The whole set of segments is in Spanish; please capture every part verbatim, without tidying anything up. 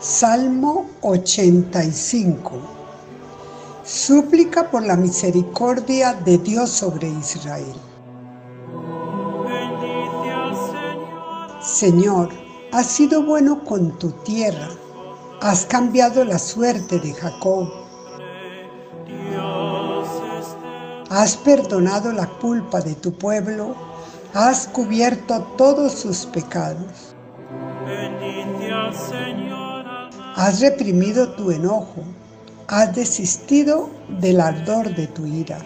Salmo ochenta y cinco. Súplica por la misericordia de Dios sobre Israel. Señor, has sido bueno con tu tierra, has cambiado la suerte de Jacob. Has perdonado la culpa de tu pueblo, has cubierto todos sus pecados. Has reprimido tu enojo, has desistido del ardor de tu ira.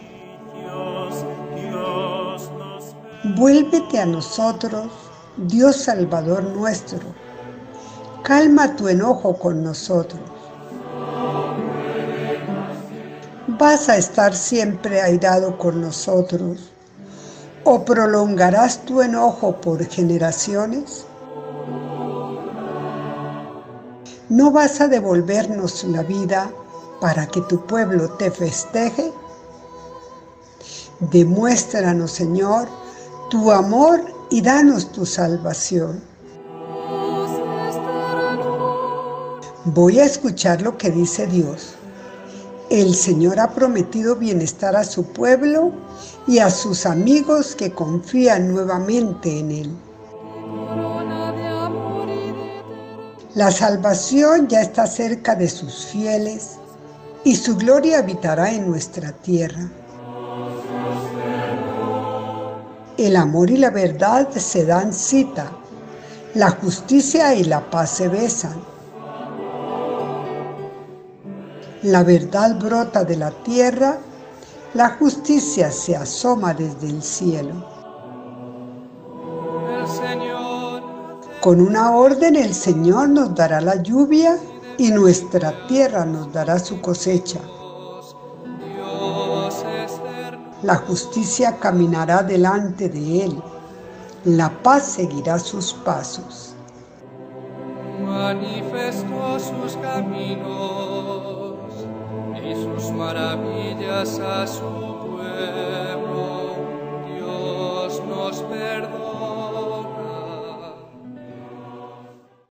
Vuélvete a nosotros, Dios Salvador nuestro. Calma tu enojo con nosotros. ¿Vas a estar siempre airado con nosotros? ¿O prolongarás tu enojo por generaciones? ¿No vas a devolvernos la vida para que tu pueblo te festeje? Demuéstranos, Señor, tu amor y danos tu salvación. Voy a escuchar lo que dice Dios. El Señor ha prometido bienestar a su pueblo y a sus amigos que confían nuevamente en Él. La salvación ya está cerca de sus fieles y su gloria habitará en nuestra tierra. El amor y la verdad se dan cita, la justicia y la paz se besan. La verdad brota de la tierra, la justicia se asoma desde el cielo. Con una orden el Señor nos dará la lluvia y nuestra tierra nos dará su cosecha. La justicia caminará delante de Él, la paz seguirá sus pasos. Manifestó sus caminos y sus maravillas a su pueblo. Dios nos perdona.